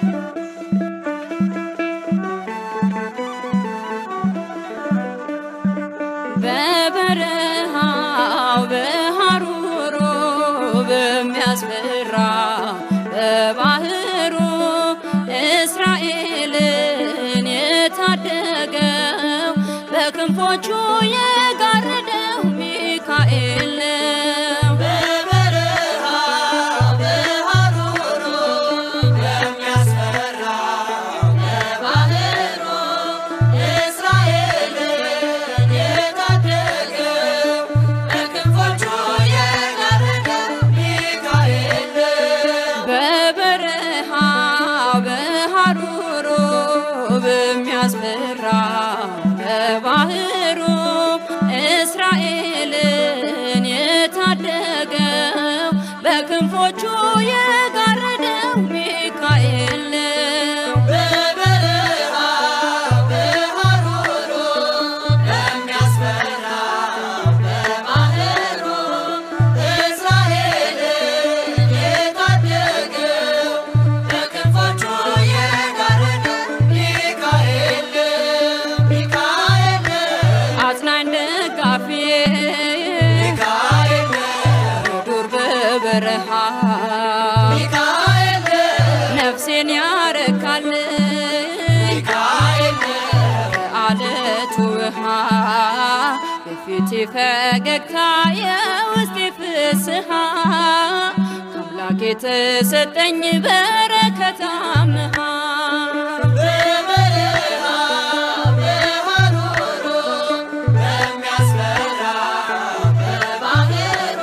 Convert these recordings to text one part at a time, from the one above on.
በበረሃው በሐሩሩ በሚያስፈራ በባህሩ እስራኤልን የታደገው በክንፎቹ የጋረደው ሚካኤል ነው። በበረሃው በሐሩሩ በሚያስፈራ በባህሩ እስራኤልን የታደገው በክንፎቹ የጋረደው ሚካኤል ነው። በበረሃው በሐሩሩ በሚያስፈራ በባህሩ እስራኤልን የታደገው በክንፎቹ የጋረደው ሚካኤል ነው። በበረሃው በሐሩሩ በሚያስፈራ በባህሩ እስራኤልን የታደገው በክንፎቹ የጋረደው ሚካኤል ነው። አጽናኝ ደጋፊዬ ሚካኤል በዱር በበረሃ ሚካኤል ነፍሴን ያረካል ሚካኤል ከአለቱ ውሃ በፊቴ ፈገግታ የውስጤ ፍስሃ ከአምላክ የተሰጠኝ በረከት አምሃ በበረሃው በሐሩሩ በሚያስፈራ በባህሩ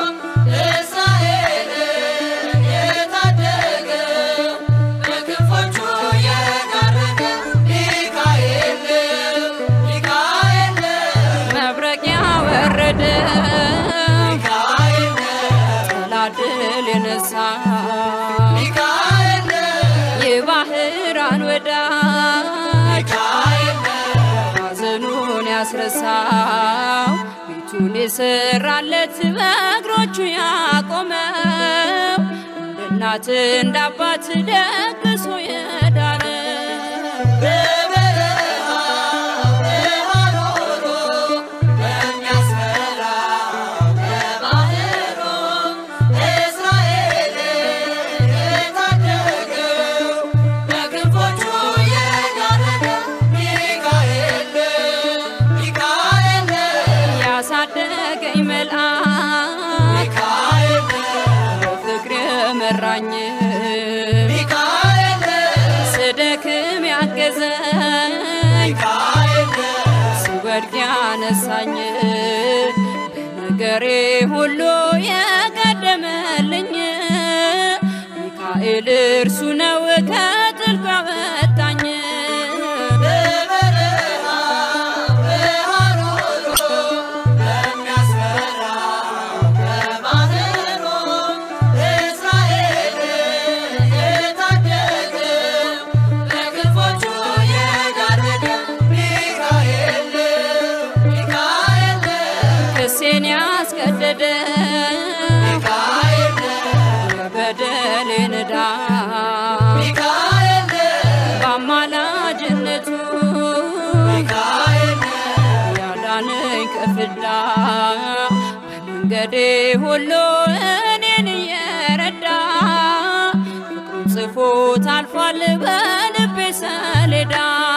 እስራኤልን የታደገው በክንፎቹ የጋረደው ሚካኤል ነው። ሚካኤል መብረቅ ያወረደው ሚካኤል ጠላት ድል የነሳ ሚካኤል የባህራን ወዳጅ ሚካኤል ሐዘኑን ያስረሳው ቤቱን የሰራለት በእግሮቹ ያቆመው እንደ እናት እንደ አባት ደግሶ የዳረው በበረሃው በሐሩሩ በሚያስፈራ በባህሩ እስራኤልን የታደገው በክንፎቹ የጋረደው ሚካኤል ነው። ሚካኤል ያሳደገኝ መልአክ ሚካኤል በፍቅር የመራኝ ሚካኤል ስደክም ያገዘኝ ሚካኤል ስወድቅ ያነሳኝ በነገሬ ሁሉ የቀደመልኝ ሚካኤል እርሱ ነው ከጥልቁ ያወጣኝ። በበረሃው በሐሩሩ በሚያስፈራ በባህሩ እስራኤልን የታደገው በክንፎቹ የጋረደው ሚካኤል ነው። ሚካኤል ክሴን ያስቀደደ ሚካኤል የበደሌን ዕዳ ሚካኤል በአማላጅነቱ ሚካኤል ያዳነኝ ከፍዳ በመንገዴ ሁሉ እኔን እየረዳ ፍቅሩን ጽፎት አልፏል በልቤ ሰሌዳ።